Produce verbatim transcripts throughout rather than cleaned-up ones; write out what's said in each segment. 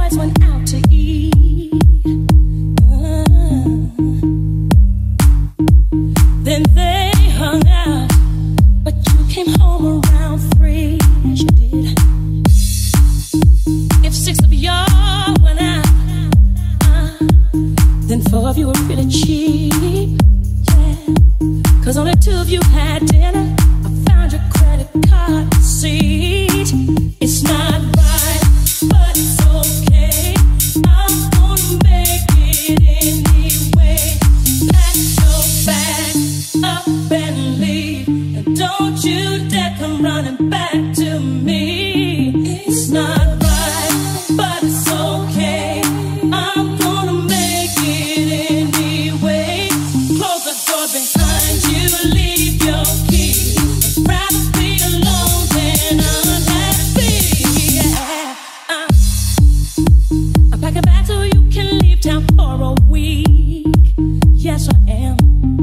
boys went out to eat. Uh, then they hung out, but you came home around three. Yes, you did. If six of y'all went out, uh, then four of you were really cheap. Yeah, 'cause only two of you had dinner. I found your credit card receipt. It's not right, but it's okay. I'm gonna make it anyway. Pack your bags up and leave, and don't you dare come running back to me. It's not right, but it's okay. I'm gonna make it anyway. Close the door behind you, leave your key. I'd rather be alone than unhappy. Yeah. Uh, I'm packing back so you can leave town for a week. Yes, I am.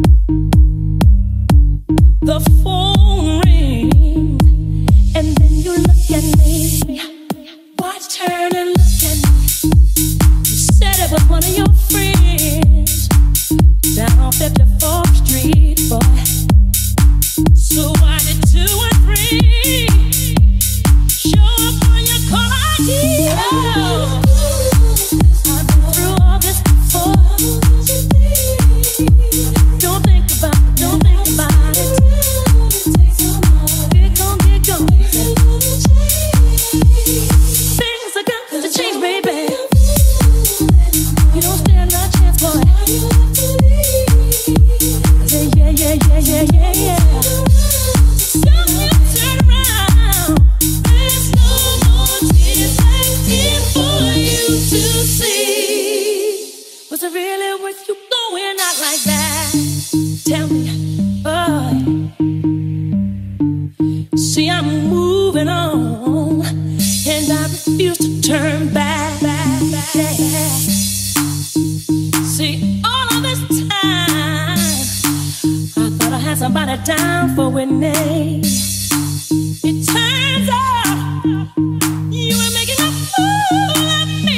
The phone rings, and then you look at me. Watch, turn and look at me. You said it was one of your friends down on fifty-fourth Street, boy. So why did two and three show up on your call I D? Oh, I've been through all this before. Don't think about it, don't think about it. Get gone, get gone. Things are got to change, baby. You don't stand a chance, boy. Yeah, yeah, yeah, yeah, yeah, yeah. Don't you turn around. There's no more tears left here for you to see. Was it really worth you going out like that? Tell me, boy. See, I'm moving on, and I refuse to turn back. Yeah. See, all of this time, I thought I had somebody down for Whitney. It turns out you were making a fool of me.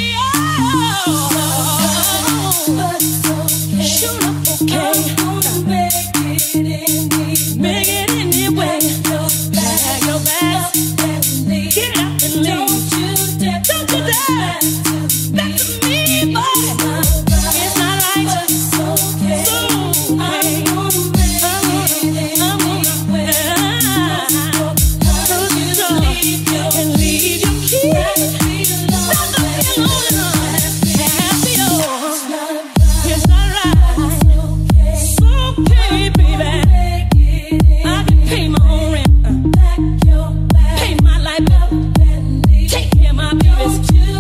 Oh, sure enough, okay. Make it anyway. Make it anyway. Pack your bags, get up and leave. Don't you dare, don't you dare. Back to me, boy. It's not right. It's okay. So okay. I'm gonna make it anyway. Close your door and leave your key. Not to be alone and unhappy. Oh, it's not right. It's okay, baby. I can pay my own rent, pay my light bill, take care of my babies.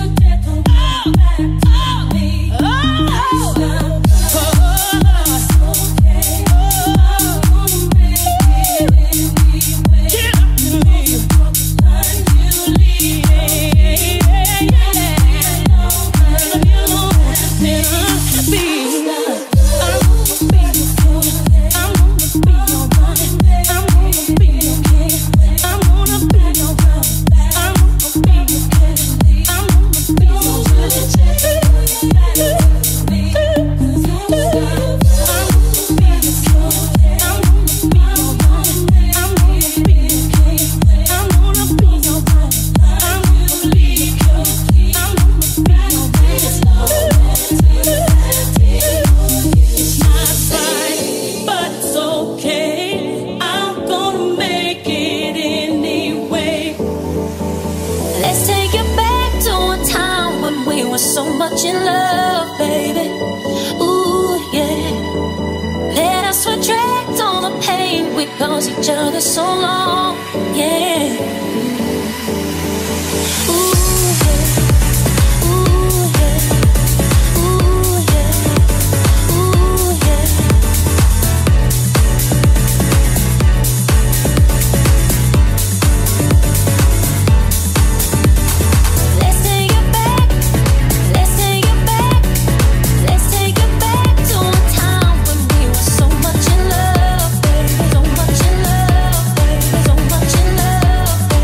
So much in love, baby. Ooh, yeah. Let us retract all the pain we caused each other so long. Yeah. Ooh, yeah. Ooh, yeah. Ooh, yeah. Ooh, yeah. Let's take it back. Let's take it back. Let's take it back to a time when we were so much in love, baby. So much in love, baby. So much in love, baby.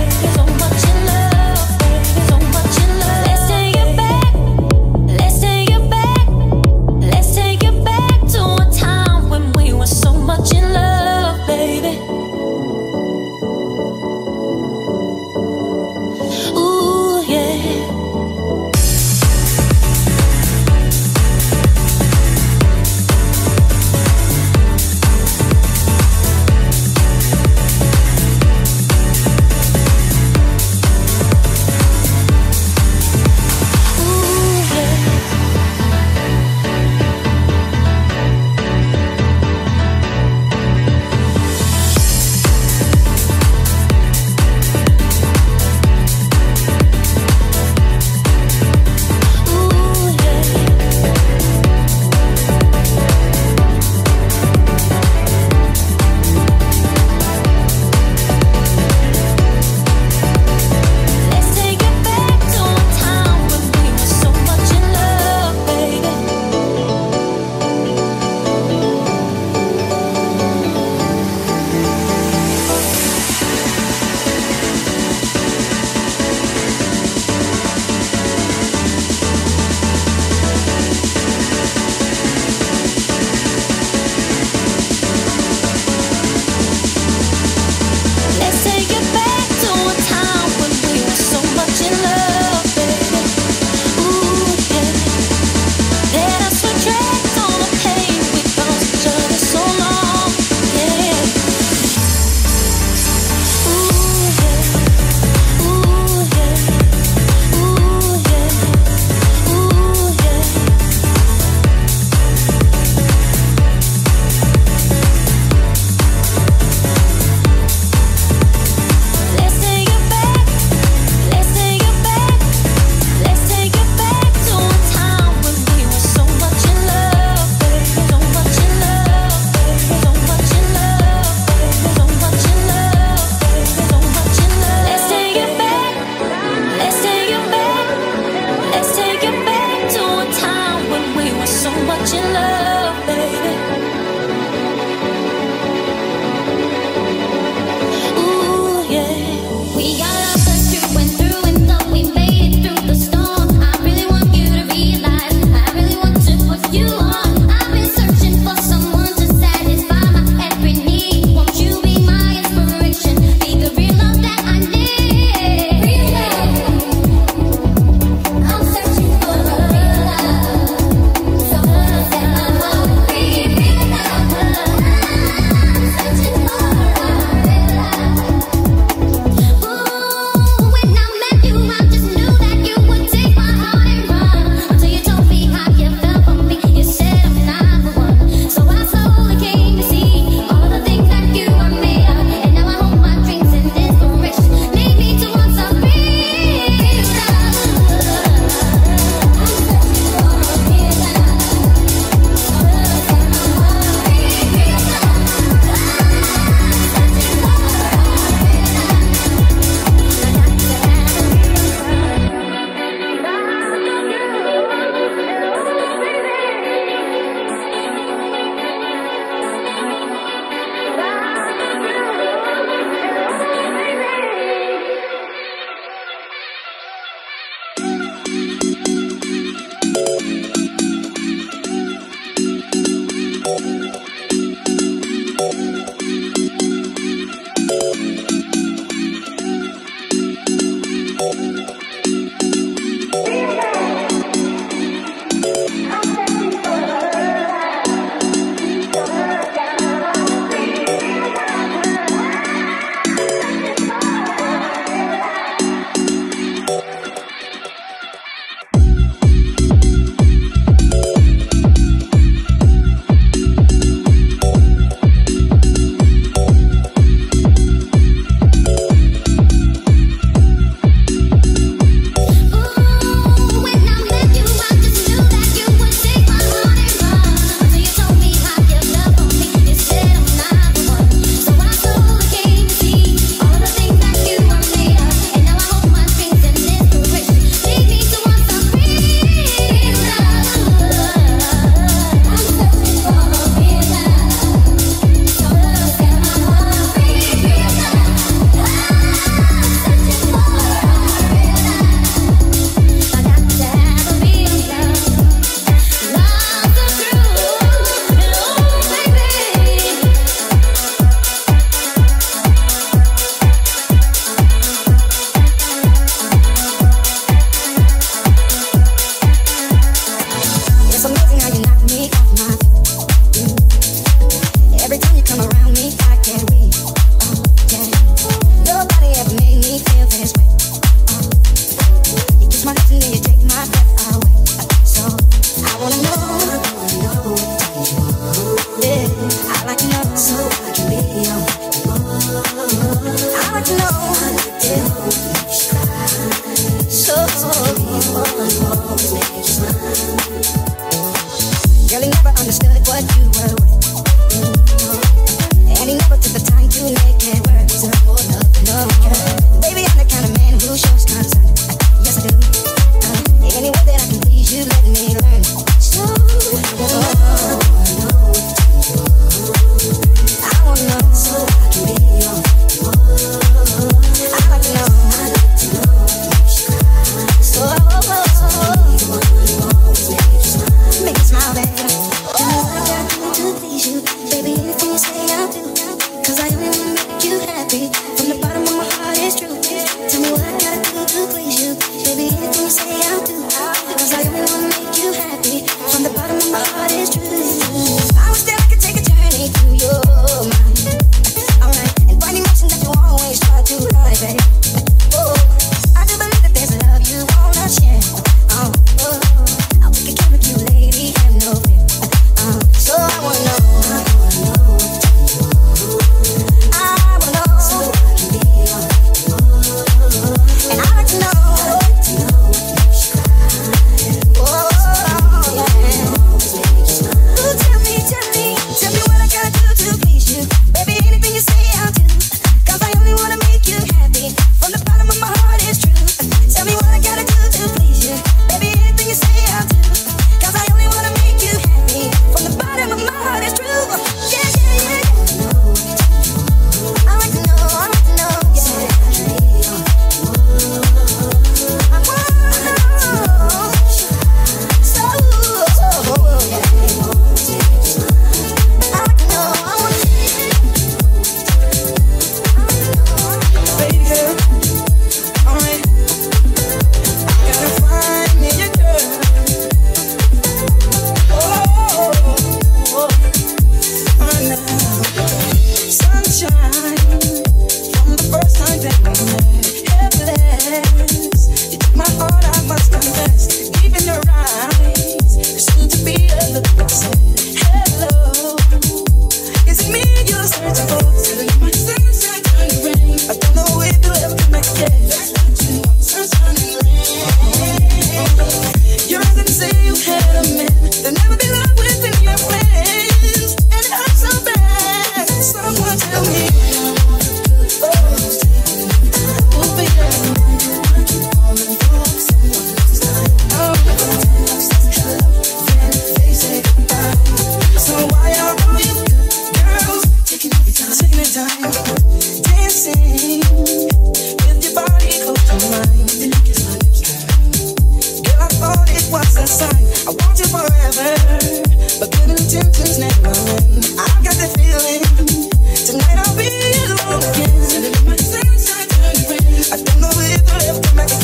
Tonight I'll be alone again. I don't know if I'll ever come back.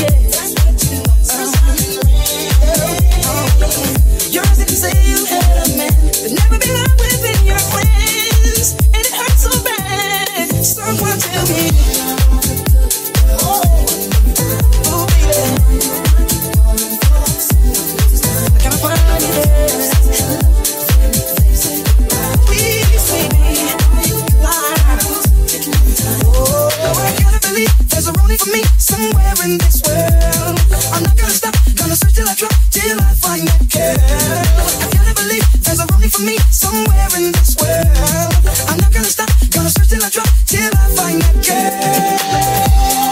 in this world. I'm not gonna stop, gonna search till I drop, till I find that girl. I gotta believe there's a only for me somewhere in this world. I'm not gonna stop, gonna search till I drop, till I find that girl.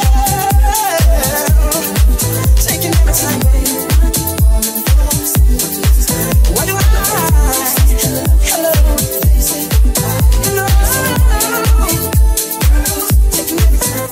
Taking every time, baby. What do I like? Hello. Hello. Taking every time.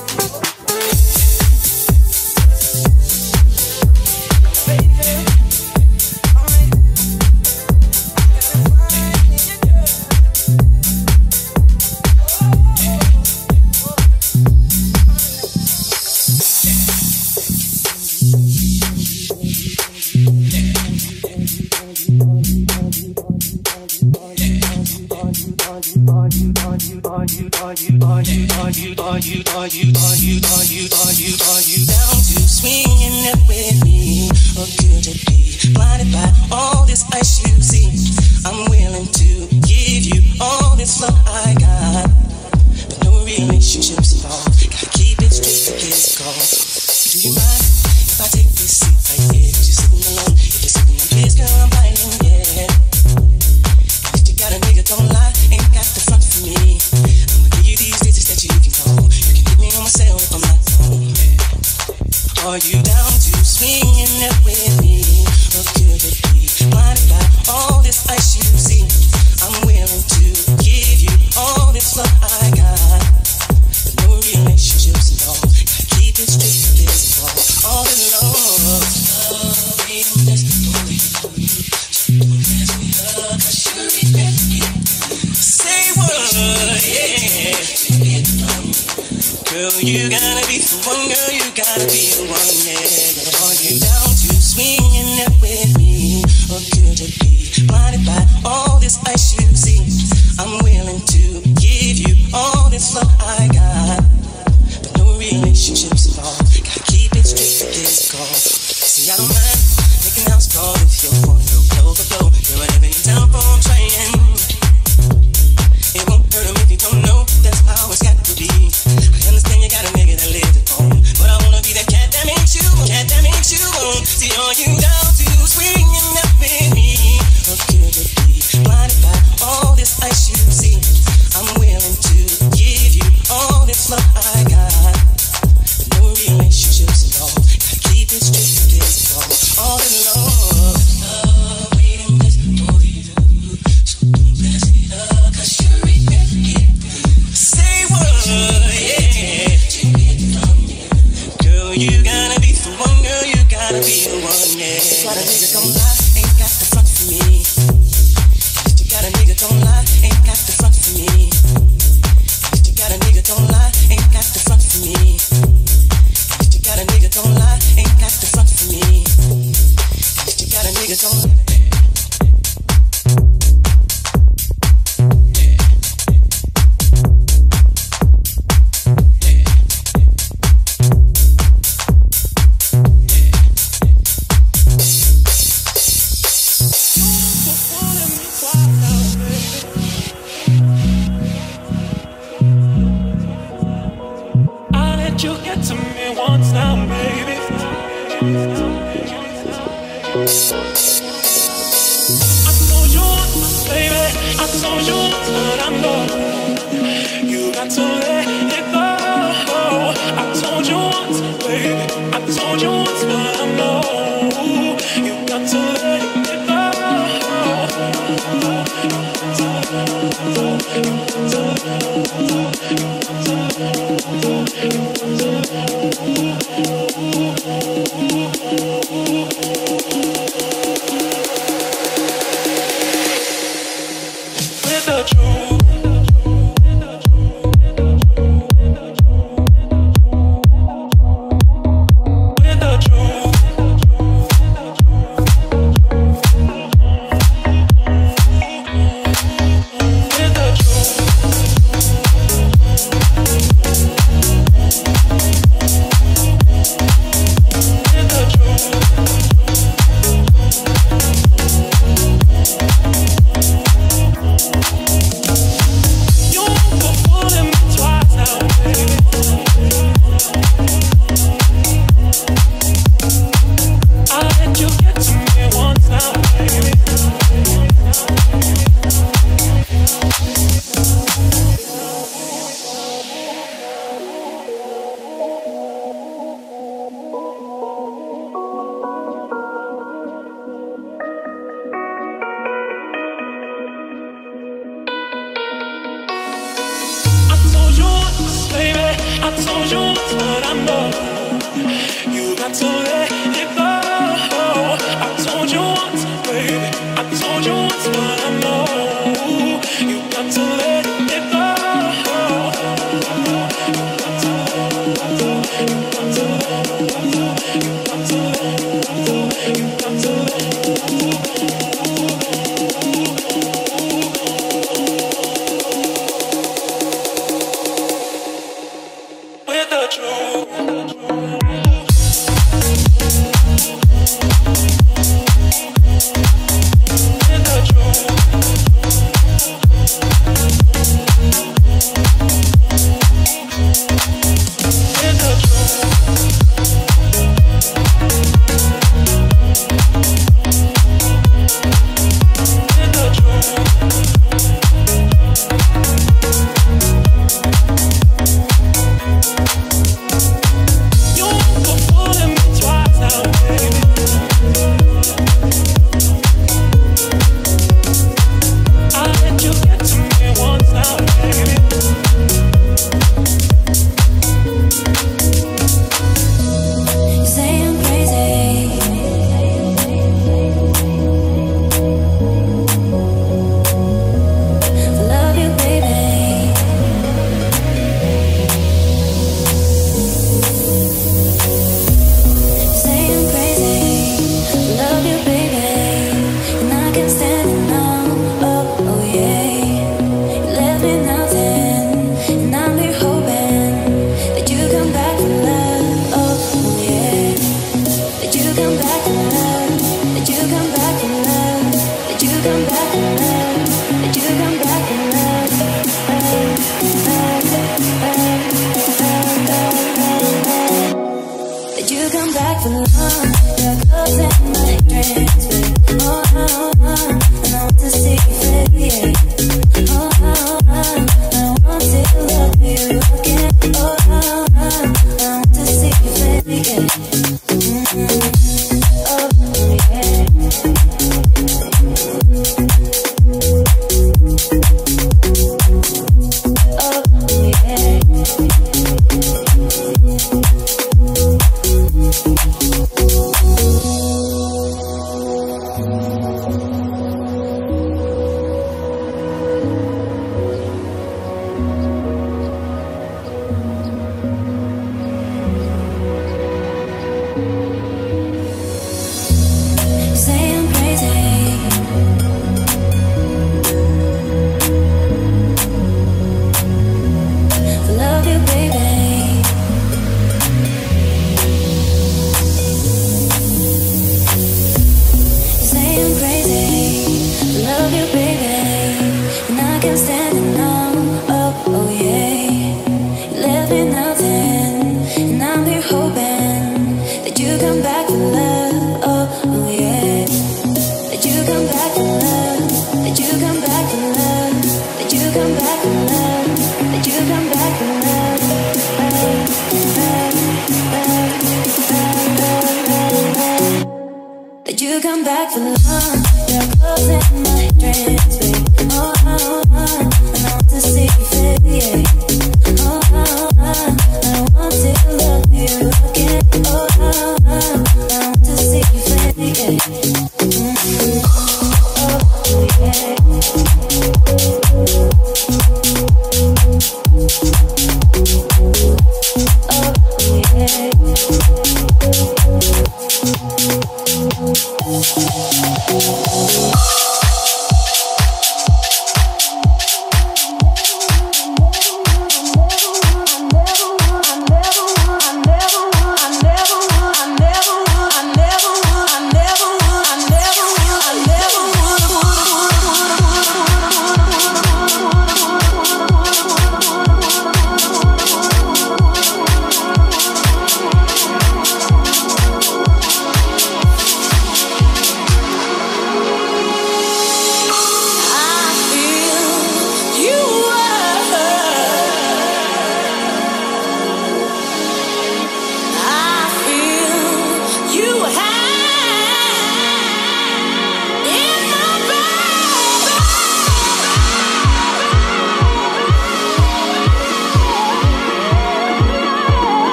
Truth.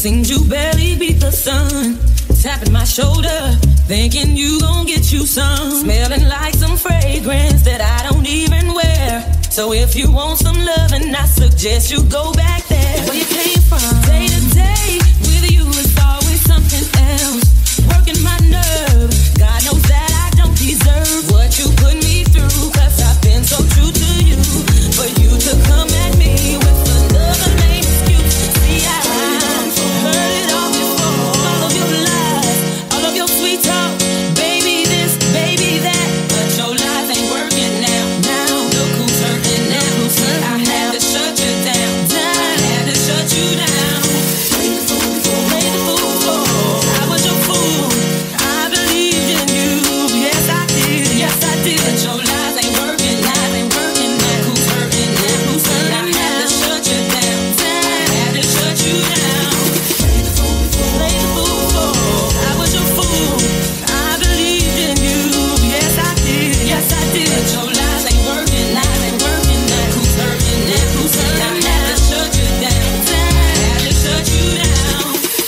seems you barely beat the sun. Tapping my shoulder, thinking you gon' get you some. Smelling like some fragrance that I don't even wear. So if you want some loving, I suggest you go back there where you came from. Day to day, with you it's always something else. Working my nerve, God knows that I don't deserve what you put me through. Cause I've been so true to you. For you to come at me with another lame excuse. See, I heard it all before. All of your lies, all of your sweet talk. Baby this, baby that. But your lies ain't working now. Now, look who's hurting now. Who's hurt? I had to shut you down. I had to shut you down. Play the fool for, play the fool for. I was your fool. I believed in you. Yes, I did. Yes, I did. But your lies ain't working. Lies ain't working now. Who's hurting now? Who's hurting now? I had to shut you down. I had to shut you down. Play the fool for, play the fool for. I was your fool. I believed in you. Yes, I did. Yes, I did. But your lies ain't working. Lies ain't working now. Who's hurting now? Who's hurting now? I had to shut you down. I had to shut you down.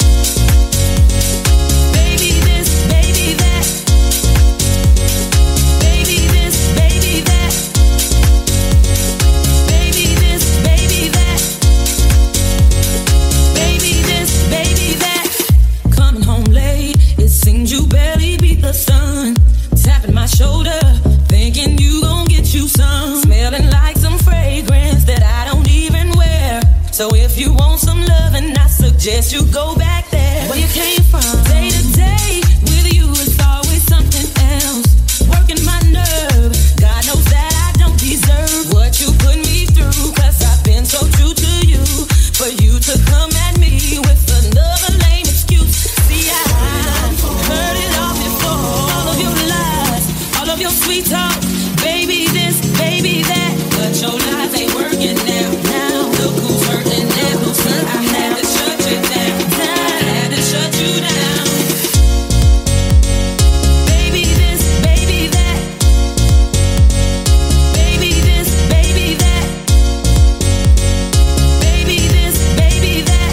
Baby this, baby that. Baby this, baby that. Baby this, baby that. Baby this, baby that. Coming home late, it seems you barely beat the sun. Tapping my shoulder, thinking you gon' get you some. Smelling like some fragrance that I don't even wear. So if you want some loving, I suggest you go back there where you came from. Day to day, with you it's always something else. Working my nerve, God knows that I don't deserve what you put me through. Cause I've been so true to you. For you to come at me with another lame excuse. See, I heard it all before. All of your lies, all of your sweet talk. Baby this, baby that. But your lies ain't working now. Now, look who's hurting now. Who's hurt? I had to shut you down. I had to shut you down. Baby this, baby that. Baby this, baby that. Baby this, baby that.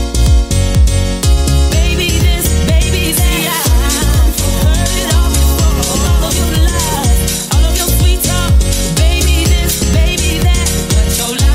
Baby this, baby that. I heard it all before. All of your lies, all of your sweet talk. Baby this, baby that. But your lies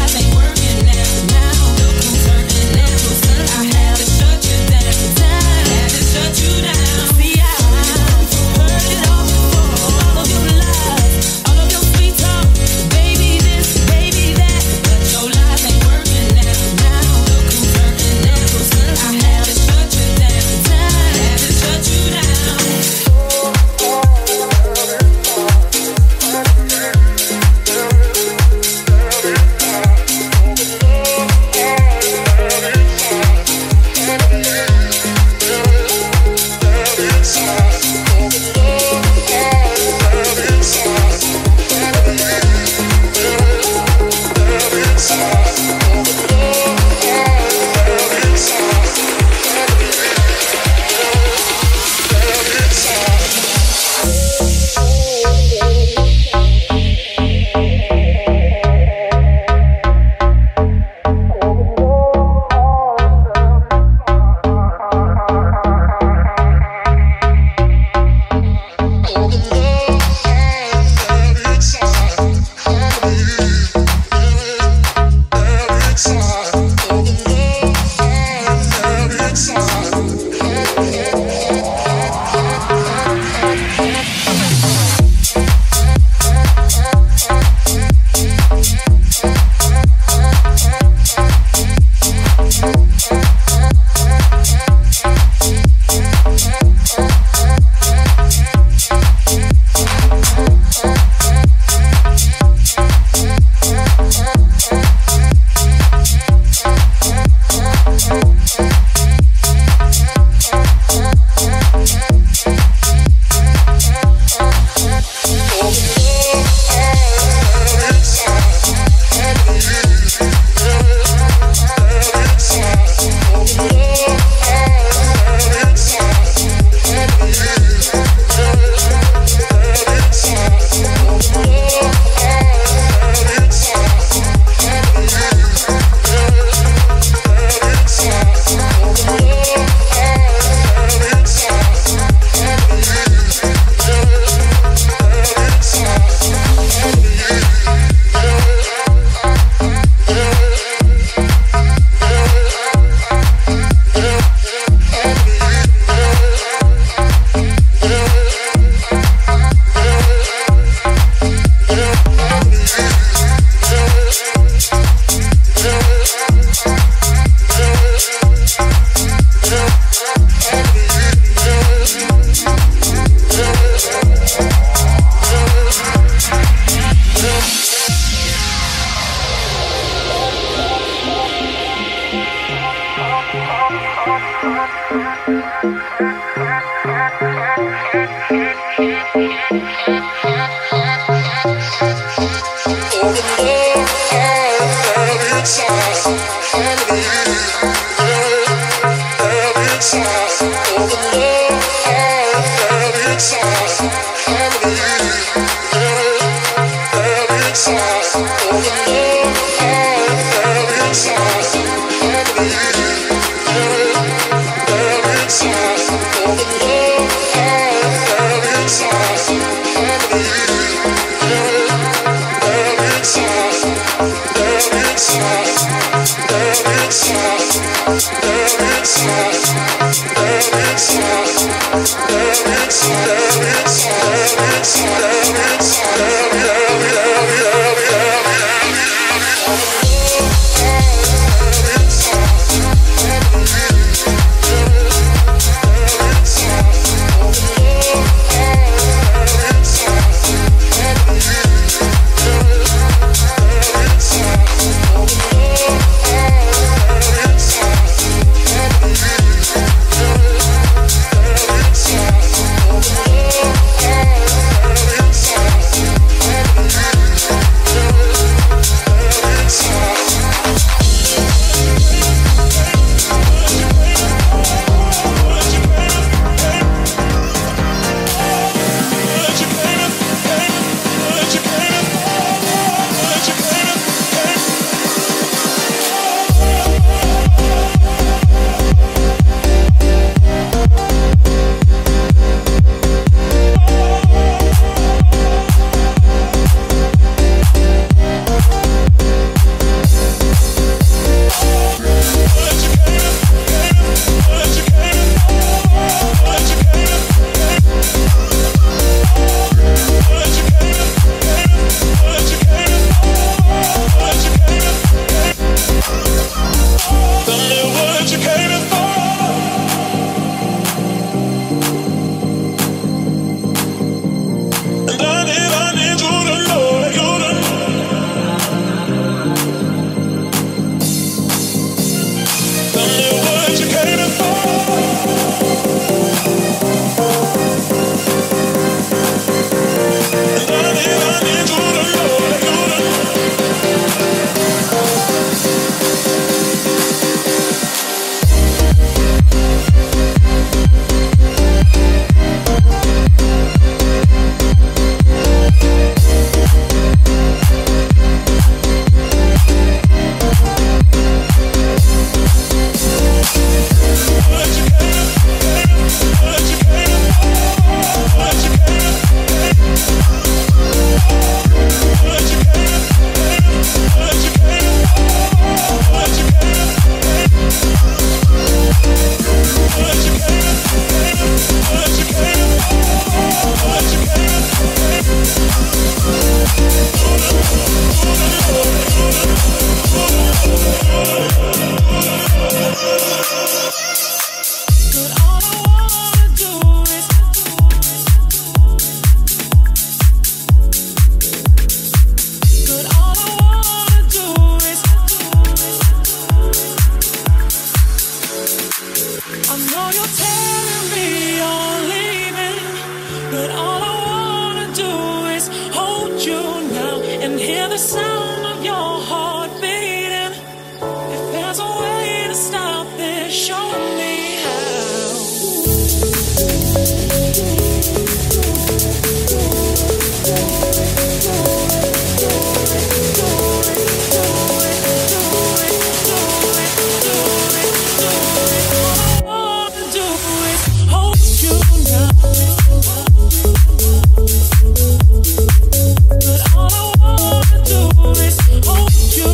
Hold you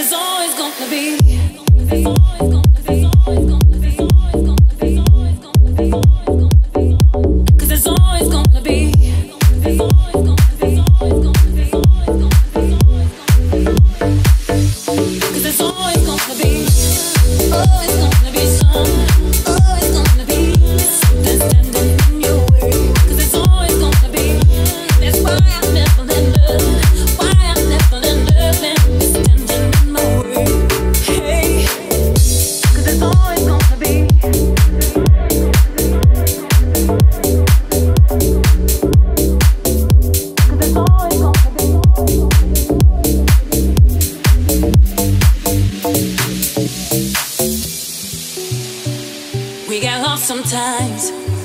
there's always gonna be, there's always gonna be, there's always gonna be, there's always gonna be, there's always gonna be, there's always gonna be, 'cause there's always gonna be, there's always gonna be, there's always gonna be, there's always gonna be, 'cause there's always gonna be, always gonna be some, always gonna be something standing in your way, 'cause there's always gonna be. That's why I'm never in love, why I'm never in love, standing in my way. Hey, 'cause there's always gonna be. We get lost sometimes,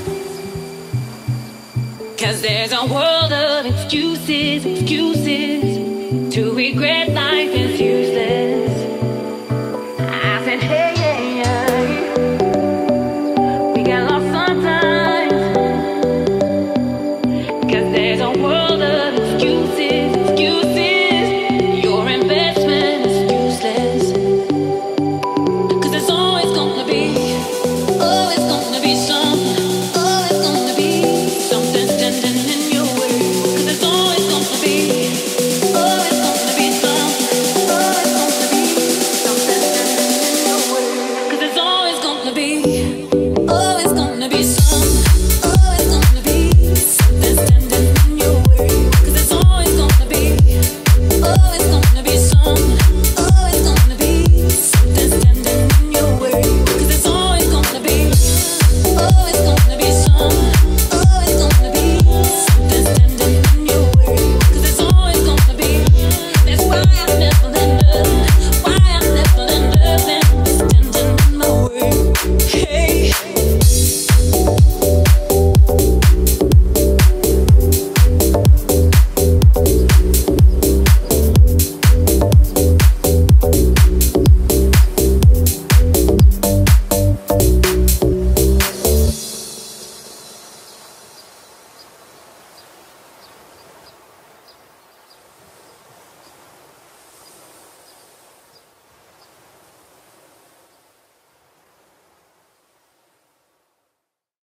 'cause there's a world of excuses, excuses to regret life is useless.